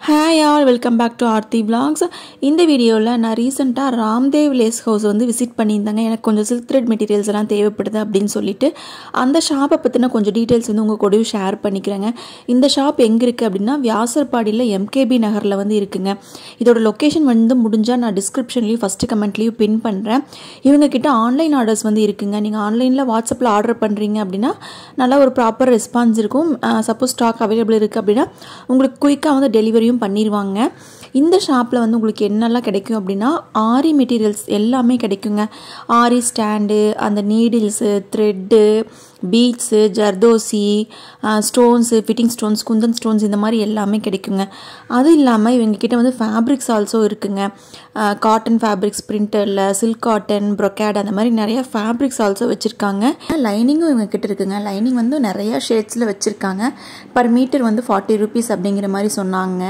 Hi all, welcome back to Aari vlogs. இந்த வீடியோல நான் ரீசன்ட்டா ராம்தேவ் லேஸ் ஹவுஸ் வந்து விசிட் பண்ணியிருந்தேங்க. எனக்கு கொஞ்சம் silk thread மெட்டீரியல்ஸ் எல்லாம் தேவைப்படுது அப்படினு சொல்லிட்டு அந்த ஷாப்பை பத்தின கொஞ்சம் டீடைல்ஸ் வந்து உங்க கூட ஷேர் பண்ணிக்கிறேங்க. இந்த ஷாப் எங்க இருக்கு அப்படினா வியாசர்பாடியில MKB நகர்ல வந்து இருக்குங்க. இதோட லொகேஷன் வந்து முடிஞ்சா நான் டிஸ்கிரிப்ஷன்லயும் ஃபர்ஸ்ட் கமெண்ட்லயும் பின் பண்றேன். இவங்க கிட்ட ஆன்லைன் ஆர்டர்ஸ் வந்து இருக்குங்க. நீங்க ஆன்லைன்ல வாட்ஸ்அப்ல ஆர்டர் பண்றீங்க அப்படினா நல்ல ஒரு ப்ராப்பர் ரெஸ்பான்ஸ் இருக்கும். சப்போஸ் ஸ்டாக் அவேலபிள் இருக்கு அப்படினா உங்களுக்கு குயிக்கா வந்து டெலிவரி பண்ணிடுவாங்க. இந்த ஷாப்ல வந்து உங்களுக்கு என்னெல்லாம் கிடைக்கும் அப்படினா ஆரி மெட்டீரியல்ஸ் எல்லாமே கிடைக்குங்க. ஆரி ஸ்டாண்டு, அந்த needles, thread, beads, zardozi, stones, fitting stones, kundan stones இந்த மாதிரி எல்லாமே கிடைக்குங்க. அது இல்லாமல் இவங்க கிட்ட வந்து ஃபேப்ரிக்ஸ் ஆல்சோ இருக்குங்க. காட்டன் ஃபேப்ரிக்ஸ், பிரிண்டர்ல சில்க் காட்டன், ப்ரொக்கேட் அந்த மாதிரி நிறைய ஃபேப்ரிக்ஸ் ஆல்சோ வச்சிருக்காங்க. லைனிங்கும் இவங்க கிட்ட இருக்குங்க. லைனிங் வந்து நிறைய ஷேட்ஸில் வச்சிருக்காங்க. பர் மீட்டர் வந்து 40 rupees அப்படிங்கிற மாதிரி சொன்னாங்க.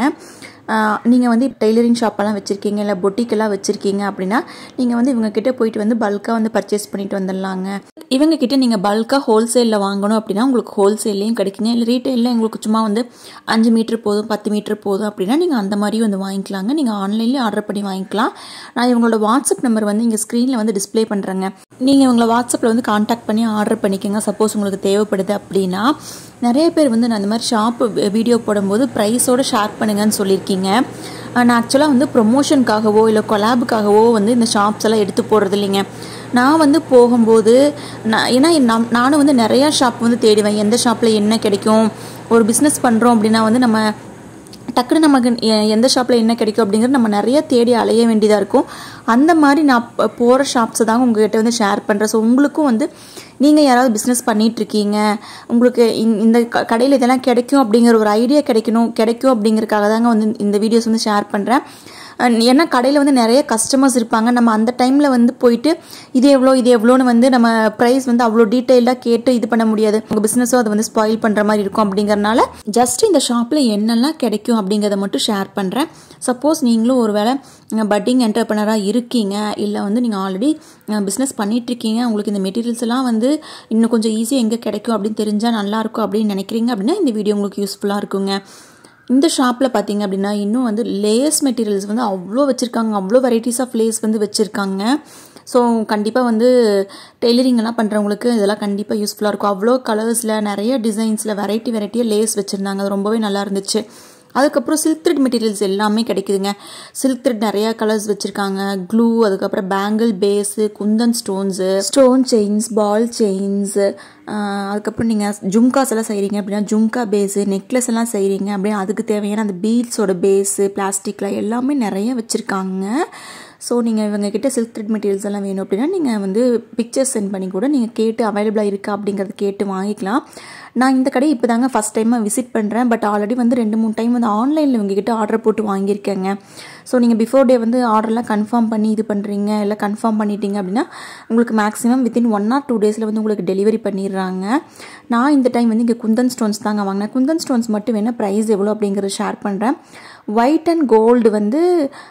நீங்கள் வந்து டெய்லரிங் ஷாப்பெல்லாம் வச்சுருக்கீங்க, இல்லை பொட்டிக்கெல்லாம் வச்சுருக்கீங்க அப்படின்னா நீங்கள் வந்து இவங்க கிட்டே போயிட்டு வந்து பல்காக வந்து பர்ச்சேஸ் பண்ணிட்டு வந்துடலாங்க. இவங்க கிட்ட நீங்கள் பல்காக ஹோல்சேலில் வாங்கணும் அப்படின்னா உங்களுக்கு ஹோல்சேல்லையும் கிடைக்குங்க. இல்லை ரீட்டெயிலில் உங்களுக்கு சும்மா வந்து 5 மீட்டர் போதும், 10 மீட்டர் போதும் அப்படின்னா நீங்கள் அந்த மாதிரி வந்து வாங்கிக்கலாங்க. நீங்கள் ஆன்லைன்லேயே ஆர்டர் பண்ணி வாங்கிக்கலாம். நான் இவங்களோட வாட்ஸ்அப் நம்பர் வந்து இங்கே ஸ்க்ரீனில் வந்து டிஸ்பிளே பண்ணுறேங்க. நீங்கள் இவங்களை வாட்ஸ்அப்பில் வந்து கான்டாக்ட் பண்ணி ஆர்டர் பண்ணிக்கோங்க. சப்போஸ் உங்களுக்கு தேவைப்படுது அப்படின்னா. நிறைய பேர் வந்து நான் இந்த மாதிரி ஷாப் வீடியோ போடும்போது ப்ரைஸோடு ஷேர் பண்ணுங்கன்னு சொல்லியிருக்கீங்க. நான் ஆக்சுவலாக வந்து ப்ரொமோஷனுக்காகவோ இல்லை கொலாபுக்காகவோ வந்து இந்த ஷாப்ஸ் எல்லாம் எடுத்து போடுறது இல்லைங்க. நான் வந்து போகும்போது ஏன்னா நானும் வந்து நிறையா ஷாப் வந்து தேடுவேன். எந்த ஷாப்பில் என்ன கிடைக்கும், ஒரு பிஸ்னஸ் பண்ணுறோம் அப்படின்னா வந்து நம்ம டக்குன்னு நமக்கு எந்த ஷாப்பில் என்ன கிடைக்கும் அப்படிங்கிறது நம்ம நிறைய தேடி அலைய வேண்டியதாக இருக்கும். அந்த மாதிரி நான் போகிற ஷாப்ஸை தாங்க உங்கள்கிட்ட வந்து ஷேர் பண்ணுறேன். ஸோ உங்களுக்கும் வந்து நீங்கள் யாராவது பிஸ்னஸ் பண்ணிகிட்ருக்கீங்க, உங்களுக்கு இந்த கடையில் இதெல்லாம் கிடைக்கும் அப்படிங்கிற ஒரு ஐடியா கிடைக்கும் அப்படிங்கிறதுக்காக தாங்க வந்து இந்த வீடியோஸ் வந்து ஷேர் பண்ணுறேன். ஏன்னா கடையில் வந்து நிறைய கஸ்டமர்ஸ் இருப்பாங்க. நம்ம அந்த டைமில் வந்து போயிட்டு இது எவ்வளோன்னு வந்து நம்ம ப்ரைஸ் வந்து அவ்வளோ டீட்டெயிலாக கேட்டு இது பண்ண முடியாது. உங்கள் பிஸ்னஸும் அதை வந்து ஸ்பாயில் பண்ணுற மாதிரி இருக்கும். அப்படிங்கிறனால ஜஸ்ட் இந்த ஷாப்பில் என்னெல்லாம் கிடைக்கும் அப்படிங்கிறத மட்டும் ஷேர் பண்ணுறேன். சப்போஸ் நீங்களும் ஒரு வேளை பட்டிங் என்டர்பிரனராக இருக்கீங்க, இல்லை வந்து நீங்கள் ஆல்ரெடி பிஸ்னஸ் பண்ணிகிட்ருக்கீங்க, உங்களுக்கு இந்த மெட்டீரியல்ஸ் எல்லாம் வந்து இன்னும் கொஞ்சம் ஈஸியாக எங்கே கிடைக்கும் அப்படின்னு தெரிஞ்சால் நல்லாயிருக்கும் அப்படின்னு நினைக்கிறீங்க அப்படின்னா இந்த வீடியோ உங்களுக்கு யூஸ்ஃபுல்லாக இருக்குங்க. இந்த ஷாப்பில் பார்த்தீங்க அப்படின்னா இன்னும் வந்து லேஸ் மெட்டீரியல்ஸ் வந்து அவ்வளோ வச்சுருக்காங்க. அவ்வளோ வெரைட்டிஸ் ஆஃப் லேஸ் வந்து வச்சுருக்காங்க. ஸோ கண்டிப்பாக வந்து டெய்லரிங்கெல்லாம் பண்ணுறவங்களுக்கு இதெல்லாம் கண்டிப்பாக யூஸ்ஃபுல்லாக இருக்கும். அவ்வளோ கலர்ஸில் நிறைய டிசைன்ஸில் வெரைட்டியாக லேஸ் வச்சுருந்தாங்க. அது ரொம்பவே நல்லா இருந்துச்சு. அதுக்கப்புறம் சில்க் த்ரெட் மெட்டீரியல்ஸ் எல்லாமே கிடைக்குதுங்க. சில்க் த்ரெட் நிறையா கலர்ஸ் வச்சுருக்காங்க. க்ளூ, அதுக்கப்புறம் bangle base, kundan stones, stone chains, ball chains, அதுக்கப்புறம் நீங்கள் ஜும்காஸ் எல்லாம் செய்கிறீங்க அப்படின்னா ஜும்கா பேஸு, நெக்லஸ் எல்லாம் செய்கிறீங்க அப்படின்னா அதுக்கு தேவையான அந்த பீட்ஸோட பேஸு, பிளாஸ்டிக்கில் எல்லாமே நிறைய வச்சுருக்காங்க. ஸோ நீங்கள் இவங்ககிட்ட சில்க் த்ரெட் மெட்டீரியல்ஸ் எல்லாம் வேணும் அப்படின்னா நீங்கள் வந்து பிக்சர்ஸ் சென்ட் பண்ணி கூட நீங்கள் கேட்டு அவைலபிளாக இருக்கா அப்படிங்கிறத கேட்டு வாங்கிக்கலாம். நான் இந்த கடையை இப்போ தாங்க ஃபஸ்ட் டைமாக விசிட் பண்ணுறேன். பட் ஆல்ரெடி வந்து 2-3 டைம் வந்து ஆன்லைனில் இவங்ககிட்ட ஆர்டர் போட்டு வாங்கியிருக்கேங்க. ஸோ நீங்கள் பிஃபோர் டே வந்து ஆர்டர்லாம் கன்ஃபார்ம் பண்ணி இது பண்ணுறீங்க, இல்லை கன்ஃபார்ம் பண்ணிட்டீங்க அப்படின்னா உங்களுக்கு மேக்ஸிமம் வித்தின் 1 or 2 days வந்து உங்களுக்கு டெலிவரி பண்ணிடுறாங்க. நான் இந்த டைம் வந்து இங்கே குந்தன் ஸ்டோன்ஸ் தாங்க வாங்கினேன். குந்தன் ஸ்டோன்ஸ் மட்டும் வேணால் ப்ரைஸ் எவ்வளோ அப்படிங்கிறத ஷேர் பண்ணுறேன். ஒயிட் அண்ட் கோல்டு வந்து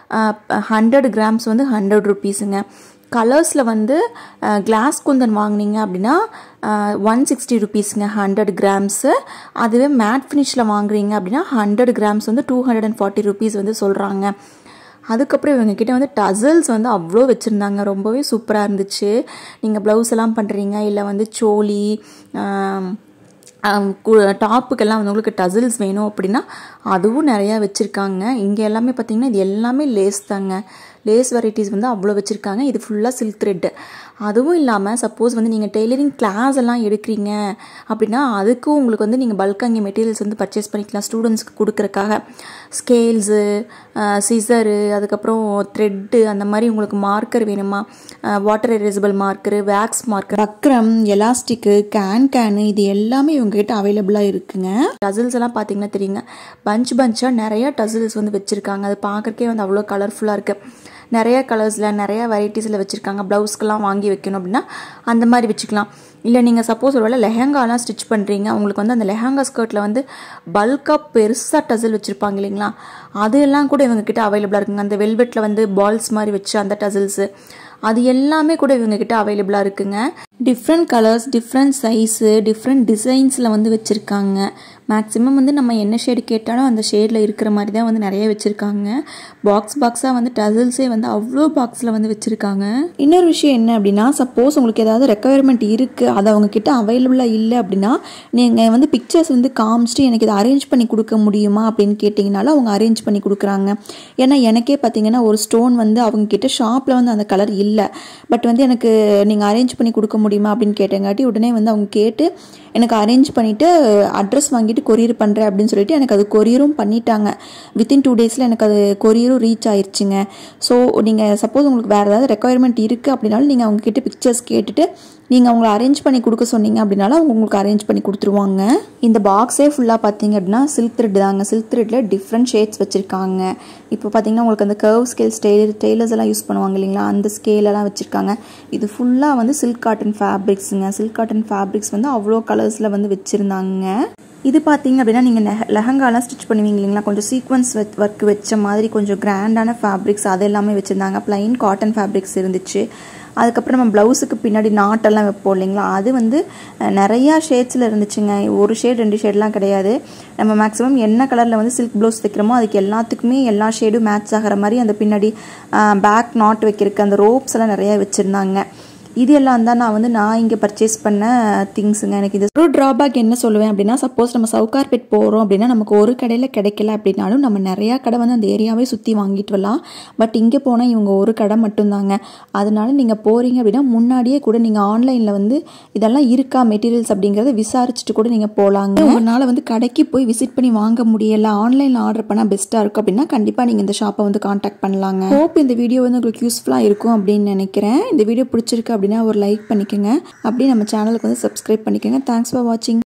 100 grams வந்து 100 rupeesங்க. கலர்ஸில் வந்து கிளாஸ் குந்தன் வாங்கினீங்க அப்படின்னா 160 rupeesங்க 100 grams. அதுவே மேட் ஃபினிஷில் வாங்குறீங்க அப்படின்னா 100 grams வந்து 240 rupees வந்து சொல்கிறாங்க. அதுக்கப்புறம் இவங்ககிட்ட வந்து டசல்ஸ் வந்து அவ்வளோ வச்சுருந்தாங்க. ரொம்பவே சூப்பராக இருந்துச்சு. நீங்கள் ப்ளவுஸ் எல்லாம் பண்ணுறீங்க, இல்லை வந்து சோலி டாப்புக்கெல்லாம் வந்து உங்களுக்கு டசில்ஸ் வேணும் அப்படின்னா அதுவும் நிறையா வச்சுருக்காங்க. இங்கே எல்லாமே பார்த்திங்கன்னா இது எல்லாமே லேஸ் தாங்க. லேஸ் வெரைட்டிஸ் வந்து அவ்வளோ வச்சுருக்காங்க. இது ஃபுல்லாக சில்க் த்ரெட். அதுவும் இல்லாமல் சப்போஸ் வந்து நீங்கள் டெய்லரிங் கிளாஸ் எல்லாம் எடுக்கிறீங்க அப்படின்னா அதுக்கும் உங்களுக்கு வந்து நீங்கள் பல்காக இங்கே மெட்டீரியல்ஸ் வந்து பர்ச்சேஸ் பண்ணிக்கலாம். ஸ்டூடெண்ட்ஸ்க்கு கொடுக்குறக்காக ஸ்கேல்ஸு, சிசரு, அதுக்கப்புறம் த்ரெட்டு, அந்த மாதிரி உங்களுக்கு மார்க்கர் வேணுமா, water erasable marker, wax marker, வக்ரம், எலாஸ்டிக்கு, கேனு இது எல்லாமே இவங்ககிட்ட அவைலபிளாக இருக்குங்க. டசில்ஸ் எல்லாம் பார்த்தீங்கன்னா தெரியுங்க, பஞ்சாக நிறைய டசில்ஸ் வந்து வச்சுருக்காங்க. அது பார்க்குறக்கே வந்து அவ்வளோ கலர்ஃபுல்லாக இருக்குது. நிறைய கலர்ஸில் நிறைய வெரைட்டிஸில் வச்சுருக்காங்க. ப்ளவுஸ்க்கெல்லாம் வாங்கி வைக்கணும் அப்படின்னா அந்த மாதிரி வச்சுக்கலாம். இல்லை நீங்கள் சப்போஸ் ஒரு வேளை லெஹங்காலாம் ஸ்டிச் பண்ணுறீங்க, உங்களுக்கு வந்து அந்த லெஹங்கா ஸ்கர்ட்டில் வந்து பல்காக பெருசாக டசில் வச்சுருப்பாங்க இல்லைங்களா, அது எல்லாம் கூட இவங்ககிட்ட அவைலபிளாக இருக்குங்க. அந்த வெல்வெட்டில் வந்து பால்ஸ் மாதிரி வச்சு அந்த டசில்ஸு அது எல்லாமே கூட இவங்ககிட்ட அவைலபிளாக இருக்குங்க. Different colours, different size, different டிசைன்ஸில் வந்து வச்சுருக்காங்க. மேக்ஸிமம் வந்து நம்ம என்ன ஷேடு கேட்டாலும் அந்த ஷேடில் இருக்கிற மாதிரி தான் வந்து நிறைய வச்சுருக்காங்க. பாக்ஸாக வந்து டசல்ஸே வந்து அவ்வளோ பாக்ஸில் வந்து வச்சுருக்காங்க. இன்னொரு விஷயம் என்ன அப்படின்னா, சப்போஸ் உங்களுக்கு ஏதாவது ரெக்குயர்மெண்ட் இருக்குது, அது அவங்கக்கிட்ட அவைலபிளாக இல்லை அப்படின்னா நீங்கள் வந்து பிக்சர்ஸ் வந்து காமிச்சிட்டு எனக்கு இதை அரேஞ்ச் பண்ணி கொடுக்க முடியுமா அப்படின்னு கேட்டிங்கனாலும் அவங்க அரேஞ்ச் பண்ணி கொடுக்குறாங்க. ஏன்னா எனக்கே பார்த்தீங்கன்னா ஒரு ஸ்டோன் வந்து அவங்கக்கிட்ட ஷாப்பில் வந்து அந்த கலர் இல்லை, பட் வந்து எனக்கு நீங்கள் அரேஞ்ச் பண்ணி கொடுக்க முடியுமா அப்படின்னு கேட்டங்காட்டி உடனே வந்து அவங்க கேட்டு எனக்கு அரேஞ்ச் பண்ணிவிட்டு அட்ரஸ் வாங்கிட்டு கொரியர் பண்ணுறேன் அப்படின்னு சொல்லிட்டு எனக்கு அது கொரியரும் பண்ணிட்டாங்க. வித்தின் 2 days எனக்கு அது கொரியரும் ரீச் ஆயிடுச்சுங்க. ஸோ நீங்கள் சப்போஸ் உங்களுக்கு வேறு ஏதாவது ரெக்குயர்மெண்ட் இருக்குது அப்படின்னாலும் நீங்கள் அவங்கக்கிட்ட பிக்சர்ஸ் கேட்டுட்டு நீங்கள் அவங்கள அரேஞ்ச் பண்ணி கொடுக்க சொன்னீங்க அப்படின்னாலும் அவங்க உங்களுக்கு அரேஞ்ச் பண்ணி கொடுத்துருவாங்க. இந்த பாக்ஸே ஃபுல்லாக பார்த்தீங்க அப்படின்னா சில்க் த்ரெட் தாங்க. சில்க் த்ரெட்டில் டிஃப்ரெண்ட் ஷேட்ஸ் வச்சுருக்காங்க. இப்போ பார்த்தீங்கன்னா உங்களுக்கு அந்த கர்வ் ஸ்கேல்ஸ் டெய்லர்ஸ் எல்லாம் யூஸ் பண்ணுவாங்க இல்லைங்களா, அந்த ஸ்கேலெல்லாம் வச்சுருக்காங்க. இது ஃபுல்லாக வந்து சில்க் காட்டன் ஃபேப்ரிக்ஸுங்க. சில்க் காட்டன் ஃபேப்ரிக்ஸ் வந்து அவ்வளோ கலர்ஸில் வந்து வச்சுருந்தாங்க. இது பார்த்தீங்க அப்படின்னா நீங்கள் லெஹங்காலாம் ஸ்டிச் பண்ணுவீங்க இல்லைங்களா, கொஞ்சம் சீக்வன்ஸ் ஒர்க் வச்ச மாதிரி கொஞ்சம் கிராண்டான ஃபேப்ரிக்ஸ் அது எல்லாமே வச்சுருந்தாங்க. ப்ளைன் காட்டன் ஃபேப்ரிக்ஸ் இருந்துச்சு. அதுக்கப்புறம் நம்ம ப்ளவுஸுக்கு பின்னாடி நாட்டெல்லாம் வைப்போம் இல்லைங்களா, அது வந்து நிறையா ஷேட்ஸில் இருந்துச்சுங்க. ஒரு ஷேட் 2 ஷேட்லாம் கிடையாது. நம்ம மேக்ஸிமம் என்ன கலரில் வந்து சில்க் ப்ளவுஸ் தைக்கிறோமோ அதுக்கு எல்லாத்துக்குமே எல்லா ஷேடும் மேட்ச் ஆகிற மாதிரி அந்த பின்னாடி பேக் நாட் வைக்கிறதுக்கு அந்த ரோப்ஸ் எல்லாம் நிறையா வச்சுருந்தாங்க. இது எல்லாம் தான் நான் இங்கே பர்ச்சேஸ் பண்ண திங்ஸுங்க. எனக்கு இது ஒரு ட்ராபேக் என்ன சொல்லுவேன் அப்படின்னா, சப்போஸ் நம்ம சவுகார்பேட் போகிறோம் அப்படின்னா நமக்கு ஒரு கடையில் கிடைக்கல அப்படின்னாலும் நம்ம நிறையா கடை வந்து அந்த ஏரியாவே சுற்றி வாங்கிட்டு வரலாம். பட் இங்கே போனால் இவங்க ஒரு கடை மட்டும்தாங்க. அதனால நீங்கள் போகிறீங்க அப்படின்னா முன்னாடியே கூட நீங்கள் ஆன்லைனில் வந்து இதெல்லாம் இருக்கா மெட்டீரியல்ஸ் அப்படிங்கிறத விசாரிச்சுட்டு கூட நீங்கள் போகலாங்க. உங்களால் வந்து கடைக்கு போய் விசிட் பண்ணி வாங்க முடியலை, ஆன்லைனில் ஆர்டர் பண்ணால் பெஸ்ட்டாக இருக்கும் அப்படின்னா கண்டிப்பாக நீங்கள் இந்த ஷாப்பை வந்து காண்டாக்ட் பண்ணலாங்க. ஹோப் இந்த வீடியோ வந்து உங்களுக்கு யூஸ்ஃபுல்லாக இருக்கும் அப்படின்னு நினைக்கிறேன். இந்த வீடியோ பிடிச்சிருக்கு அப்படின்னா ஒரு லைக் பண்ணிக்கோங்க. அப்படியே நம்ம சேனலுக்கு வந்து சப்ஸ்கிரைப் பண்ணிக்கோங்க. தேங்க்ஸ் ஃபார் வாட்சிங்.